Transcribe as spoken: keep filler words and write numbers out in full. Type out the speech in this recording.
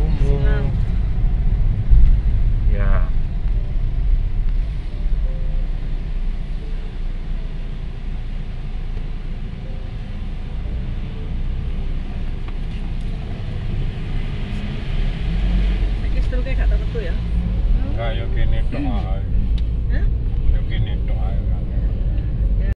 umum. Ya. Iki kayak gak tentu ya. Enggak, yo kene tok ae. Hah? Yo kene